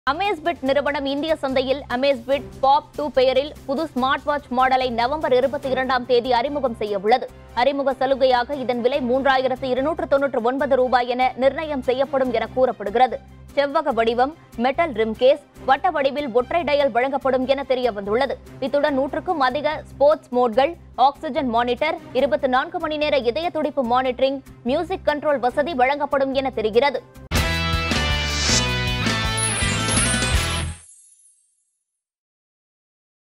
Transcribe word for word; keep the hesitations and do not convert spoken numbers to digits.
Amazfit நிறுவனம் இந்திய சந்தையில் Amazfit பாப் டூ பெயரில் புது ஸ்மார்ட் வாட்ச் மாடலை நவம்பர் இருபத்தி இரண்டாம் தேதி அறிமுகம் செய்ய உள்ளது. அறிமுக சலுகையாக இதன் விலை மூன்றாயிரத்து இருநூற்று தொன்னூற்று ஒன்பது ரூபாய் என நிர்ணயம் செய்யப்படும் என கூறப்படுகிறது. செவ்வக வடிவம், மெட்டல் ரிம் கேஸ், வட்ட வடிவில் ஒற்றை டயல் வழங்கப்படும் என தெரிய வந்துள்ளது. இத்துடன் நூற்றுக்கும் அதிக ஸ்போர்ட்ஸ் மோட்கள், ஆக்சிஜன் மானிட்டர், இருபத்தி நான்கு மணி நேர இதய துடிப்பு மானிட்டரிங், மியூசிக் கண்ட்ரோல் வசதி வழங்கப்படும் என தெரிகிறது.